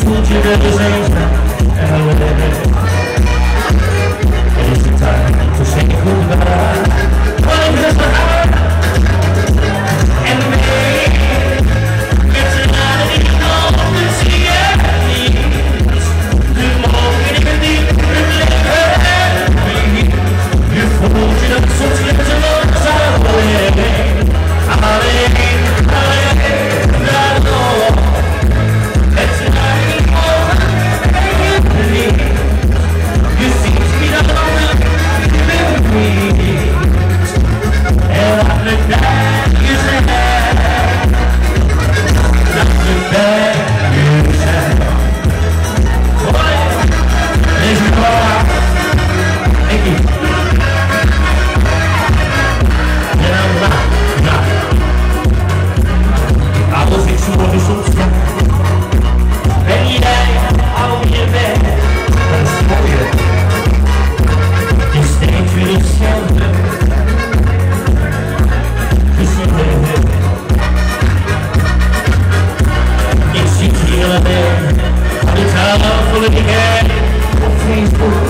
told you that this ain't LA. It's the time to say goodbye. Well, here's the heart and the man. It's a lot of these moments here. The moment in the river. You fooled you up so tears a long time away. Facebook